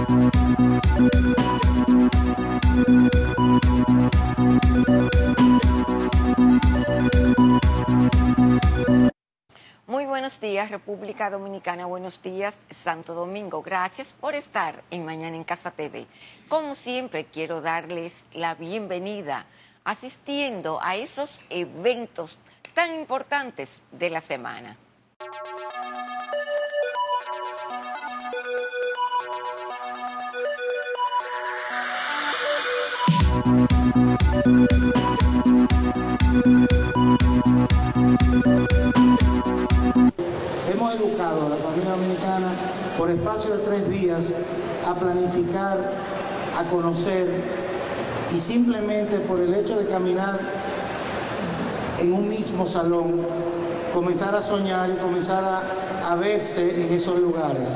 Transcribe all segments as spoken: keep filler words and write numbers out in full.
Muy buenos días, República Dominicana. Buenos días, Santo Domingo. Gracias por estar en Mañana en Casa T V. Como siempre, quiero darles la bienvenida asistiendo a esos eventos tan importantes de la semana. Hemos educado a la familia dominicana por espacio de tres días a planificar, a conocer, y simplemente por el hecho de caminar en un mismo salón, comenzar a soñar y comenzar a, a verse en esos lugares.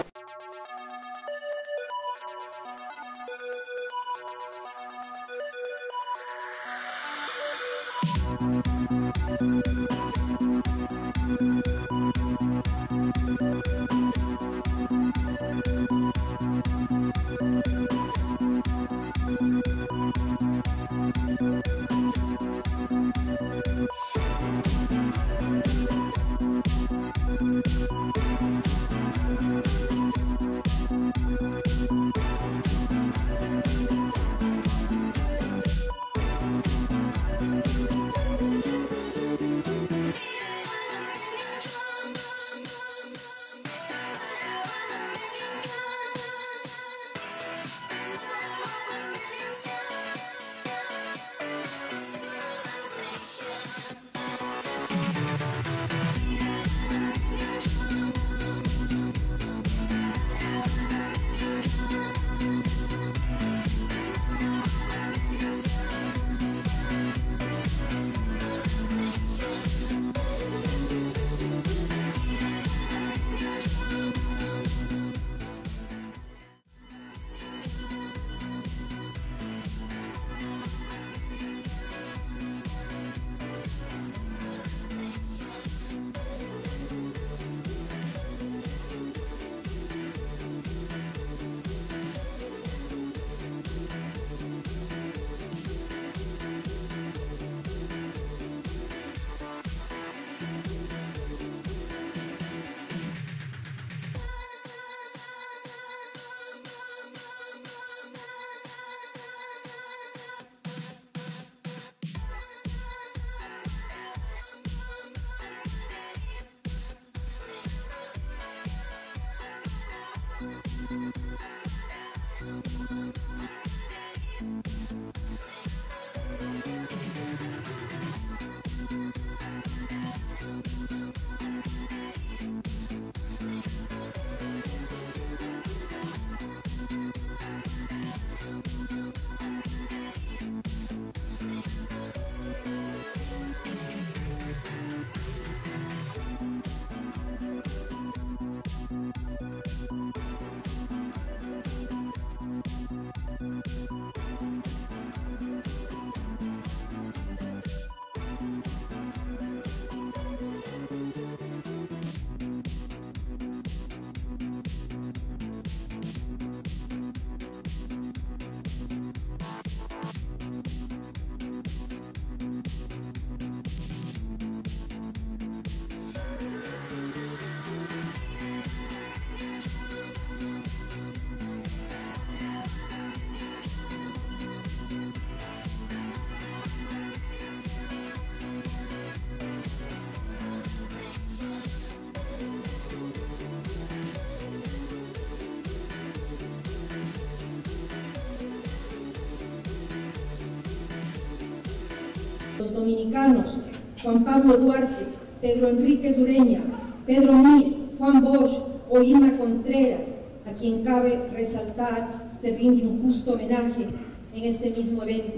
Los dominicanos, Juan Pablo Duarte, Pedro Enríquez Ureña, Pedro Mir, Juan Bosch o Irma Contreras, a quien cabe resaltar, se rinde un justo homenaje en este mismo evento.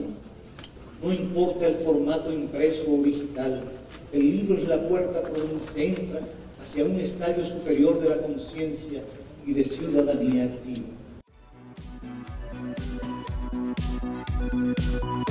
No importa el formato impreso o digital, el libro es la puerta por donde se entra hacia un estadio superior de la conciencia y de ciudadanía activa.